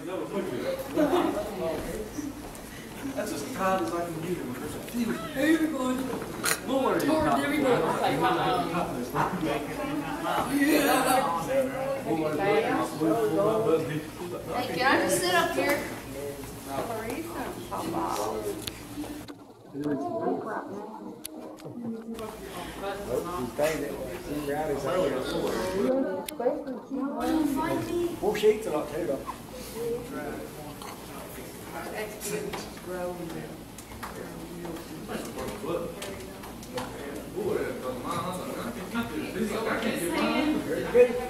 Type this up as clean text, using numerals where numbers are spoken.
That's as tight as I can get him. There's a few. Here we go. Lord, There we go. Hey, can I just sit up here? Four sheets are like two though. Good.